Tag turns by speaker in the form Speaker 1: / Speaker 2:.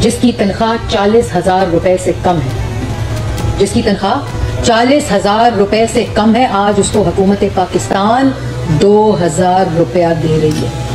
Speaker 1: जिसकी तनख्वाह 40,000 रुपए से कम है, जिसकी तनख्वाह 40,000 रुपए से कम है, आज उसको हुकूमत पाकिस्तान 2,000 रुपया दे रही है।